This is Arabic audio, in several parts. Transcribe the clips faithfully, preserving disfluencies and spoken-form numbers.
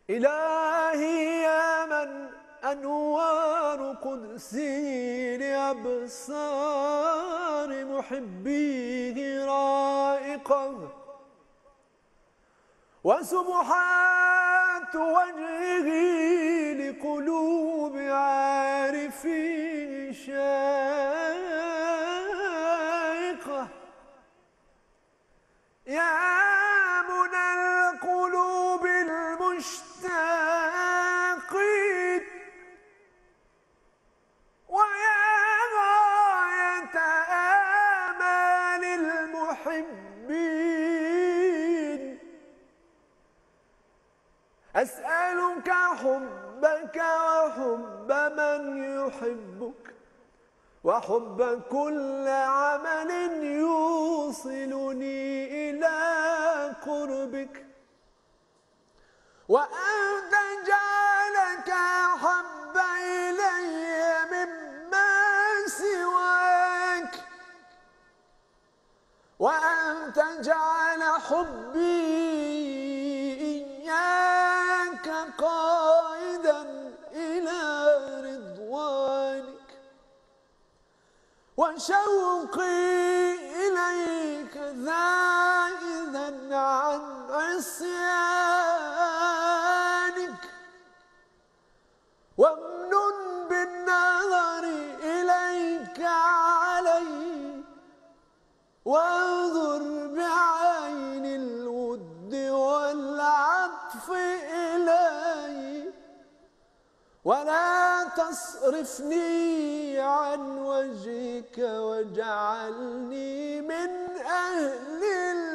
إلهي يا من أنوار قدسي لأبصار محبيه رائقة، وسبحات وجهه لقلوب عارفيه شائقة. يا منى القلوب المشتاقين، ويا غاية آمال المحبين، أسألك حبك وحب من يحبك، وحب كل عمل يوصلني إلى قربك، وأن تجعلك أحب إلي مما سواك، وأن تجعل حبي إياك قائدا إلى رضوانك، وشوقي إليك زائدا عن عصيانك، وامنن بالنظر إليك علي، وانظر بعين الود والعطف إلي، ولا تصرفني عن وجهك، واجعلني من أهل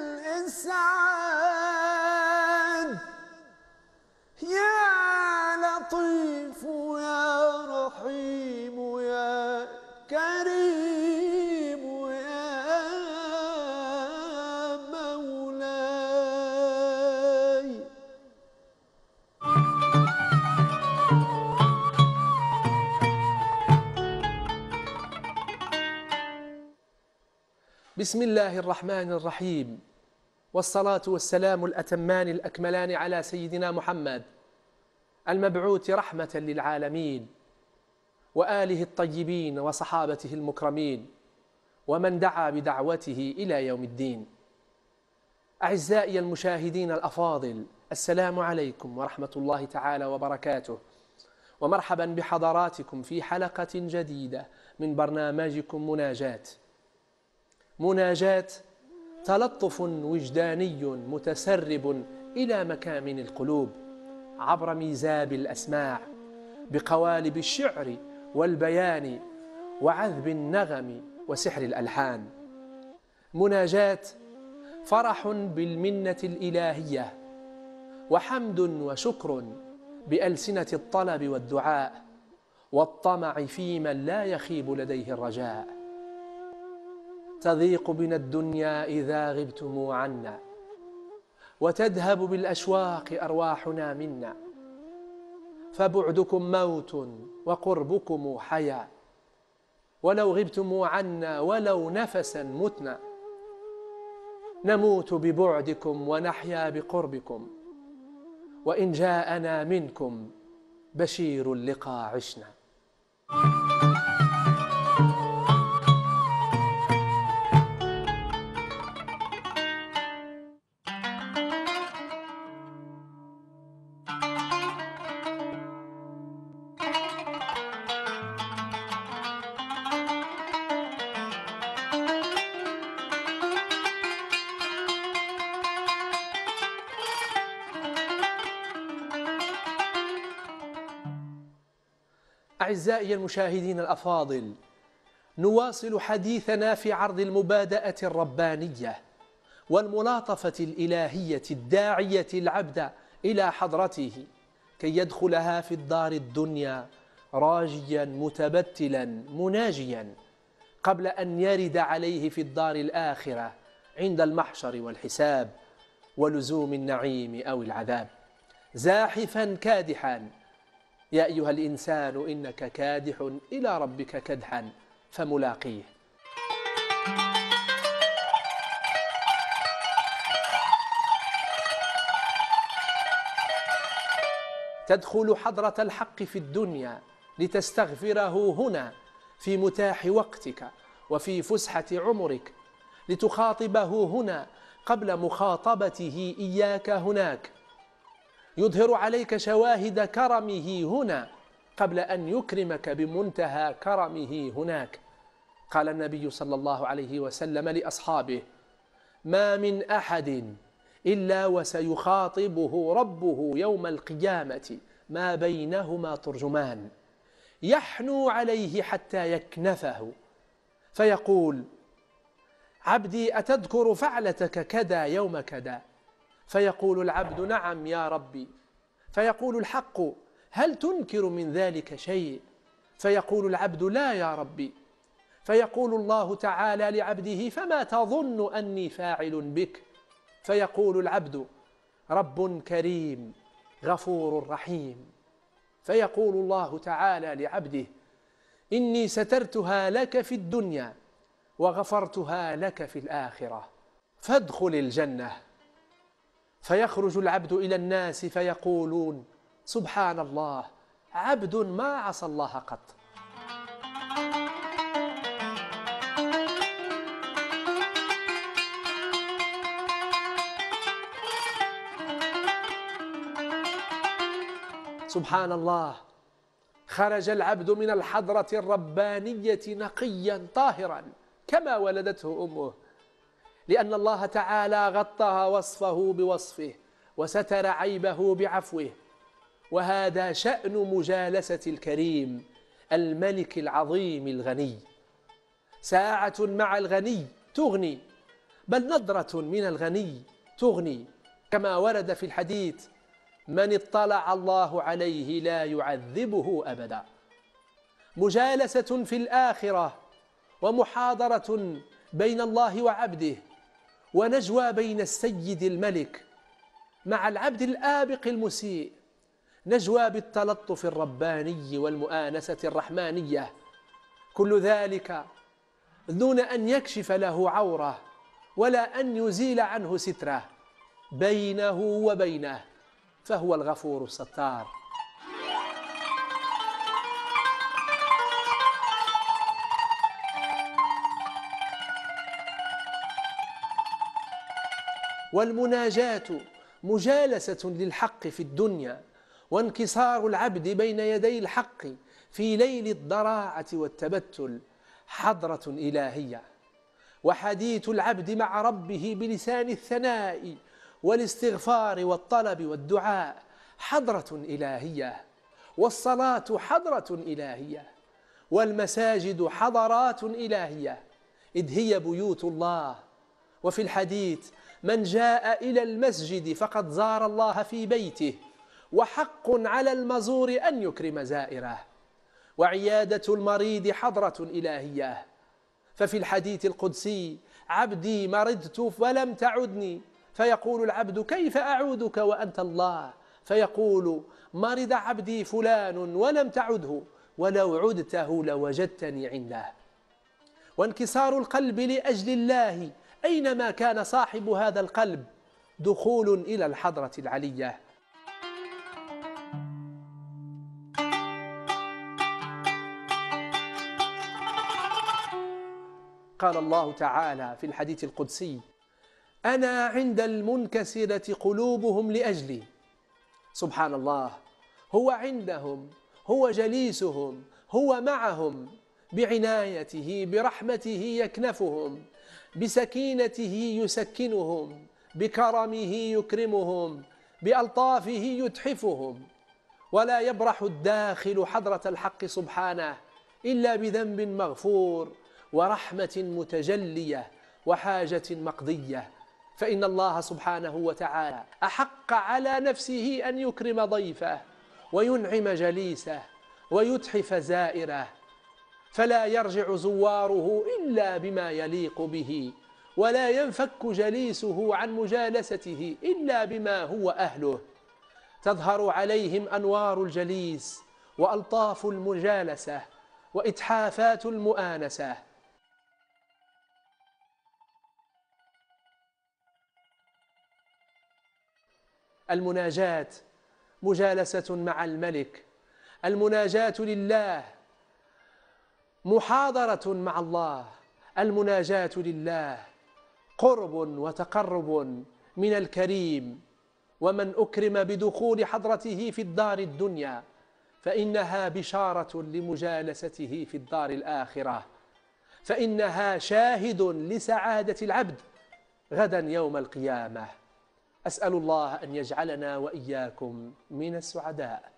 الإسعاد. يا لطيف يا رحيم يا كريم يا مولاي. بسم الله الرحمن الرحيم، والصلاة والسلام الأتمان الأكملان على سيدنا محمد المبعوث رحمة للعالمين، وآله الطيبين وصحابته المكرمين، ومن دعا بدعوته إلى يوم الدين. أعزائي المشاهدين الأفاضل، السلام عليكم ورحمة الله تعالى وبركاته، ومرحبا بحضراتكم في حلقة جديدة من برنامجكم مناجاة. مناجاة تلطف وجداني متسرب إلى مكامن القلوب عبر ميزاب الأسماع، بقوالب الشعر والبيان وعذب النغم وسحر الألحان. مناجاة فرح بالمنة الإلهية، وحمد وشكر بألسنة الطلب والدعاء، والطمع في من لا يخيب لديه الرجاء. تضيق بنا الدنيا إذا غبتم عنا، وتذهب بالأشواق أرواحنا منا، فبعدكم موت وقربكم حياة، ولو غبتم عنا ولو نفسا متنا، نموت ببعدكم ونحيا بقربكم، وإن جاءنا منكم بشير اللقاء عشنا. أعزائي المشاهدين الأفاضل، نواصل حديثنا في عرض المبادئة الربانية والملاطفة الإلهية الداعية العبد إلى حضرته كي يدخلها في الدار الدنيا راجيا متبتلا مناجيا، قبل أن يرد عليه في الدار الآخرة عند المحشر والحساب ولزوم النعيم أو العذاب. زاحفا كادحا، يا أيها الإنسان إنك كادح إلى ربك كدحا فملاقيه. تدخل حضرة الحق في الدنيا لتستغفره هنا في متاح وقتك وفي فسحة عمرك، لتخاطبه هنا قبل مخاطبته إياك هناك، يظهر عليك شواهد كرمه هنا قبل أن يكرمك بمنتهى كرمه هناك. قال النبي صلى الله عليه وسلم لأصحابه: ما من أحد إلا وسيخاطبه ربه يوم القيامة ما بينهما ترجمان، يحنو عليه حتى يكنفه فيقول: عبدي أتذكر فعلتك كذا يوم كذا؟ فيقول العبد: نعم يا ربي. فيقول الحق: هل تنكر من ذلك شيء؟ فيقول العبد: لا يا ربي. فيقول الله تعالى لعبده: فما تظن أني فاعل بك؟ فيقول العبد: رب كريم غفور رحيم. فيقول الله تعالى لعبده: إني سترتها لك في الدنيا وغفرتها لك في الآخرة، فادخل الجنة. فيخرج العبد إلى الناس فيقولون: سبحان الله، عبد ما عصى الله قط. سبحان الله، خرج العبد من الحضرة الربانية نقيا طاهرا كما ولدته أمه، لأن الله تعالى غطى وصفه بوصفه وستر عيبه بعفوه. وهذا شأن مجالسة الكريم الملك العظيم الغني. ساعة مع الغني تغني، بل نظرة من الغني تغني، كما ورد في الحديث: من اطلع الله عليه لا يعذبه أبدا. مجالسة في الآخرة، ومحاضرة بين الله وعبده، ونجوى بين السيد الملك مع العبد الآبق المسيء، نجوى بالتلطف الرباني والمؤانسة الرحمانية، كل ذلك دون أن يكشف له عورة ولا أن يزيل عنه ستره بينه وبينه، فهو الغفور الستار. والمناجاة مجالسة للحق في الدنيا، وانكسار العبد بين يدي الحق في ليل الضراعة والتبتل حضرة إلهية، وحديث العبد مع ربه بلسان الثناء والاستغفار والطلب والدعاء حضرة إلهية، والصلاة حضرة إلهية، والمساجد حضرات إلهية، إذ هي بيوت الله. وفي الحديث: من جاء إلى المسجد فقد زار الله في بيته، وحق على المزور أن يكرم زائره. وعيادة المريض حضرة إلهية، ففي الحديث القدسي: عبدي مرضت فلم تعدني، فيقول العبد: كيف أعودك وأنت الله؟ فيقول: مرض عبدي فلان ولم تعده، ولو عدته لوجدتني عنده. وانكسار القلب لأجل الله أينما كان صاحب هذا القلب دخول إلى الحضرة العلية. قال الله تعالى في الحديث القدسي: أنا عند المنكسرة قلوبهم لأجلي. سبحان الله، هو عندهم، هو جليسهم، هو معهم، بعنايته برحمته يكنفهم، بسكينته يسكنهم، بكرمه يكرمهم، بألطافه يتحفهم. ولا يبرح الداخل حضرة الحق سبحانه إلا بذنب مغفور ورحمة متجلية وحاجة مقضية، فإن الله سبحانه وتعالى أحق على نفسه أن يكرم ضيفه وينعم جليسه ويتحف زائره، فلا يرجع زواره إلا بما يليق به، ولا ينفك جليسه عن مجالسته إلا بما هو أهله. تظهر عليهم أنوار الجليس وألطاف المجالسة وإتحافات المؤانسة. المناجاة مجالسة مع الملك، المناجاة لله، محاضرة مع الله. المناجاة لله قرب وتقرب من الكريم، ومن أكرم بدخول حضرته في الدار الدنيا فإنها بشارة لمجالسته في الدار الآخرة، فإنها شاهد لسعادة العبد غدا يوم القيامة. أسأل الله أن يجعلنا وإياكم من السعداء.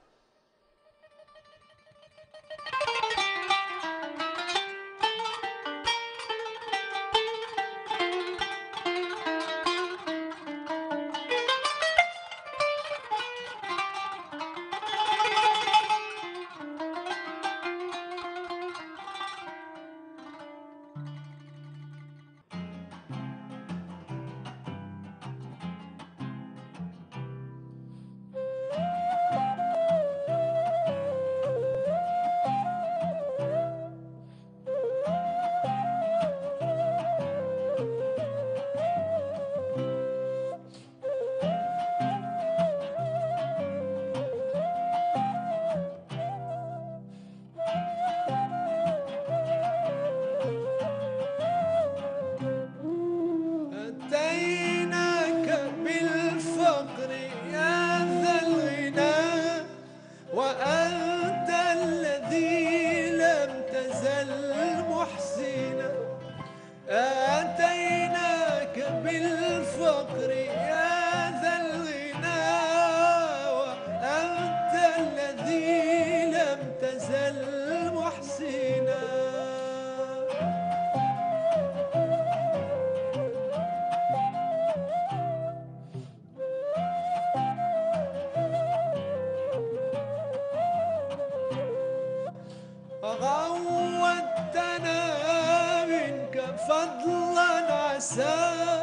غودتنا منك فضلا عسى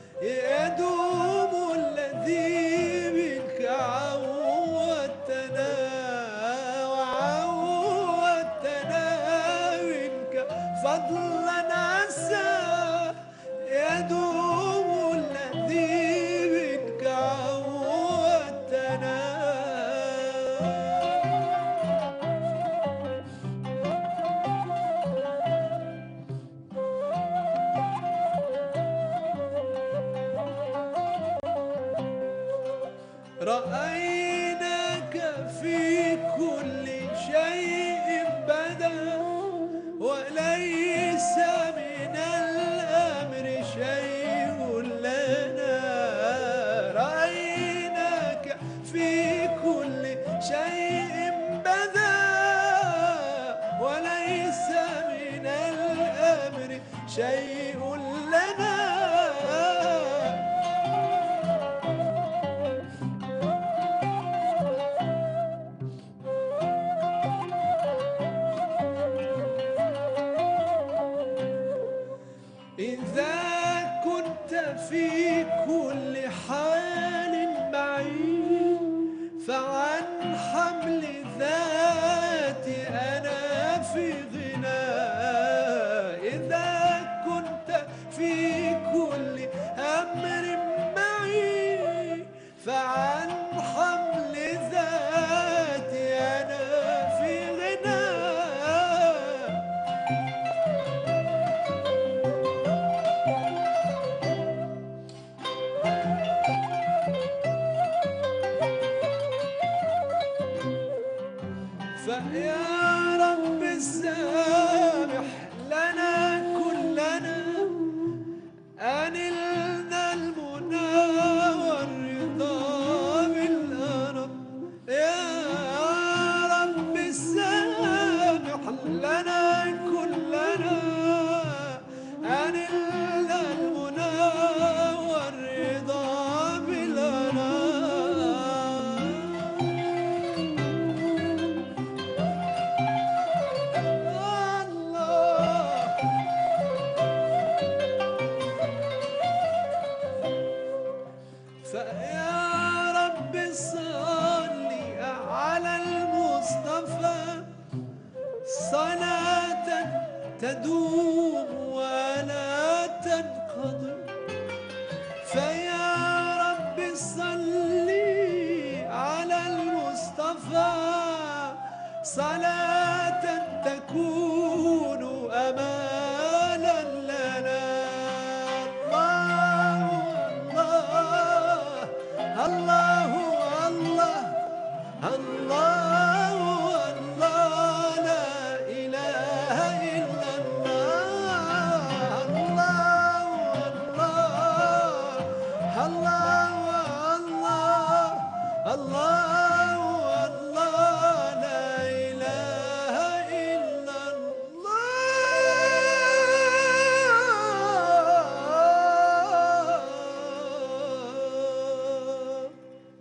يدوم الذي منك عودتنا، وعودتنا منك فضلا عسى يدوم الذي منك عودتنا. رأيناك في كل شيء بدا، وليس من الأمر شيء لنا. رأيناك في كل شيء بدا، وليس من الأمر شيء لنا. إذا كنت في كل حال بعيد، فعن حمل ذاتي أنا في غنى. إذا كنت في كل أمر بعيد، فعن حمل ذاتي أنا في غنى. فيا رب سامح لنا كلنا، أنلنا المنى والرضا بالأرض. يا رب سامح لنا كلنا، أنلنا المنى والرضا بالأرض. فيا رب صل على المصطفى صلاة تدوم ولا تنقضي. فيا رب صل على المصطفى المصطفى صلاة تكون أمانا لنا. الله الله الله الله الله لا إله إلا الله. الله الله الله الله الله الله لا إله إلا الله.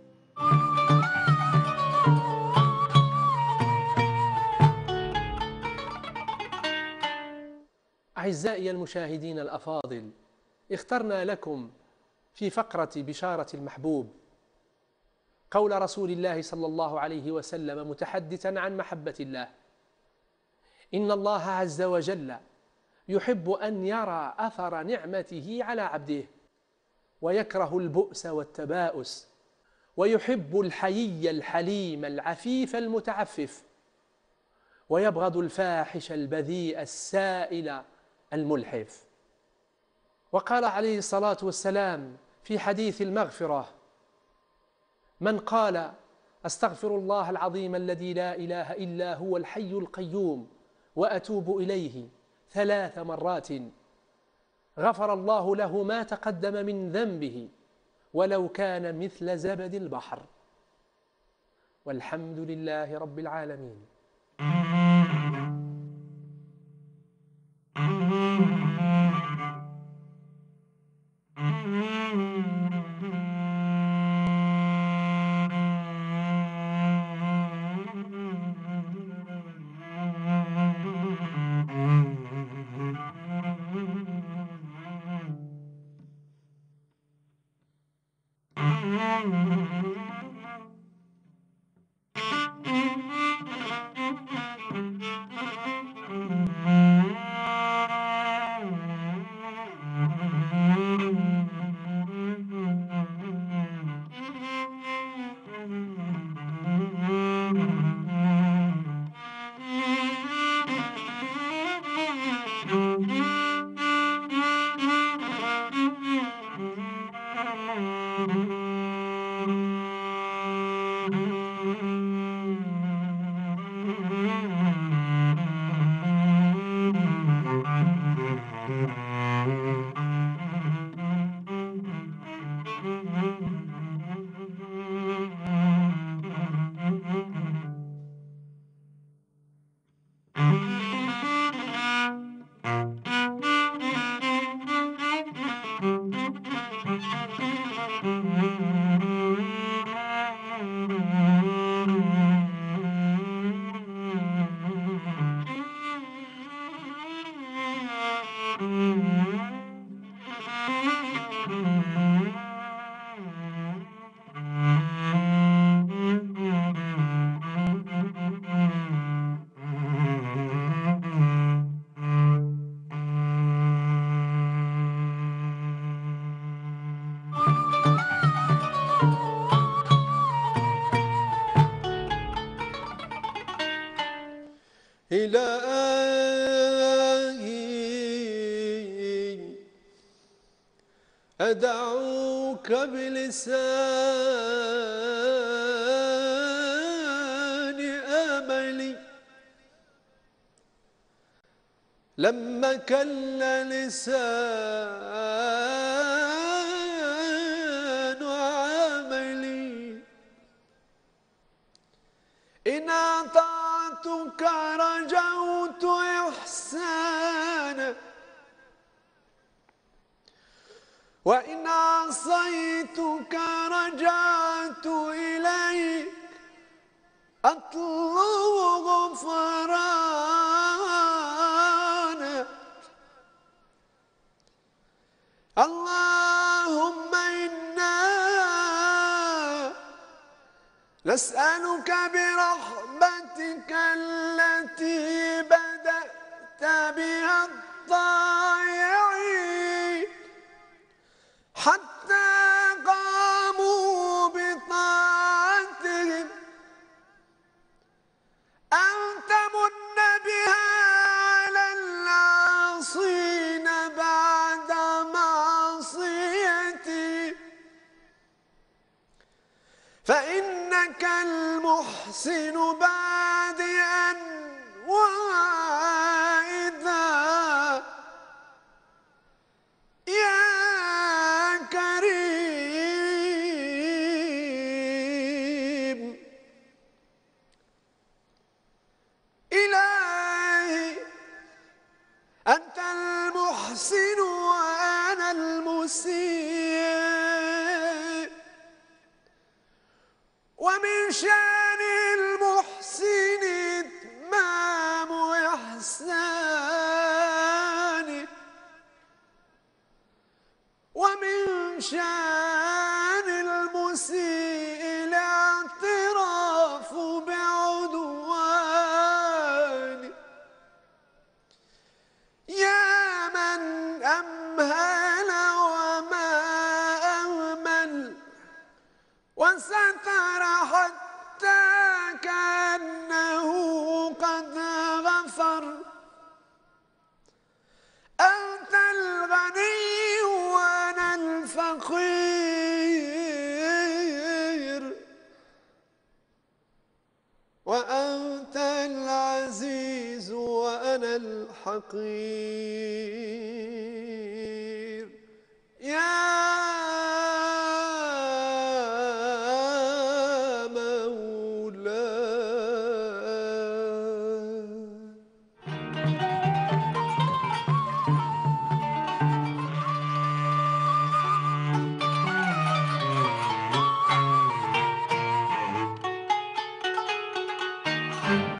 أعزائي المشاهدين الأفاضل، اخترنا لكم في فقرة بشارة المحبوب قول رسول الله صلى الله عليه وسلم متحدثا عن محبة الله: إن الله عز وجل يحب أن يرى أثر نعمته على عبده، ويكره البؤس والتباؤس، ويحب الحيي الحليم العفيف المتعفف، ويبغض الفاحش البذيء السائل الملحف. وقال عليه الصلاة والسلام في حديث المغفرة: من قال أستغفر الله العظيم الذي لا إله إلا هو الحي القيوم وأتوب إليه ثلاث مرات غفر الله له ما تقدم من ذنبه ولو كان مثل زبد البحر. والحمد لله رب العالمين. إلهي أدعوك بلسان أملي لما كل لسان عملي. إن أطعتك رجوت إحسانا، وإن عصيتك رجعت إليك أطلب غفرانا. اللهم إنا نسألك برحمتك التي بدأت بها الطائعين حتى قاموا بطاعتهم المحسن بادئا وعائدا يا كريم إلهي أنت المحسن وأنا المسيء ومن شأن المحسن إتمام إحسانه ومن شأن المسيء الاعتراف بعدوانه يا من أمهل وما أهمل وستر حتى كأنه قد غفر أنت الغني وأنا الفقير وأنت العزيز وأنا الحقير يا